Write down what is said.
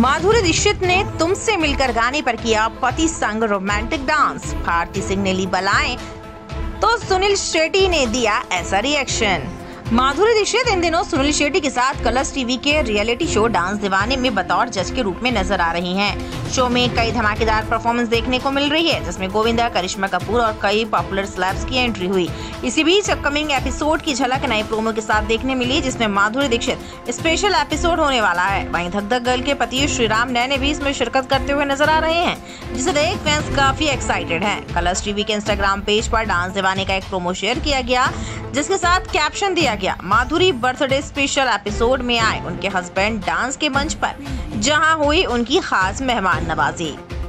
माधुरी दीक्षित ने तुमसे मिलकर गाने पर किया पति संग रोमांटिक डांस। भारती सिंह ने ली बलाएं तो सुनील शेट्टी ने दिया ऐसा रिएक्शन। माधुरी दीक्षित इन दिनों सुनील शेट्टी के साथ कलर्स टीवी के रियलिटी शो डांस दीवाने में बतौर जज के रूप में नजर आ रही हैं। शो में कई धमाकेदार परफॉर्मेंस देखने को मिल रही है, जिसमें गोविंदा, करिश्मा कपूर और कई पॉपुलर सेलेब्स की एंट्री हुई। इसी बीच अपकमिंग एपिसोड की झलक नए प्रोमो के साथ देखने मिली, जिसमें माधुरी दीक्षित स्पेशल एपिसोड होने वाला है। वहीं धक धक गर्ल के पति श्रीराम नैने भी इसमें शिरकत करते हुए नजर आ रहे हैं, जिसे देख फैंस काफी एक्साइटेड हैं। कलर्स टीवी के इंस्टाग्राम पेज पर डांस दीवाने का एक प्रोमो शेयर किया गया, जिसके साथ कैप्शन दिया गया, माधुरी बर्थडे स्पेशल एपिसोड में आए उनके हस्बैंड डांस के मंच पर, जहां हुई उनकी खास मेहमान नवाजी।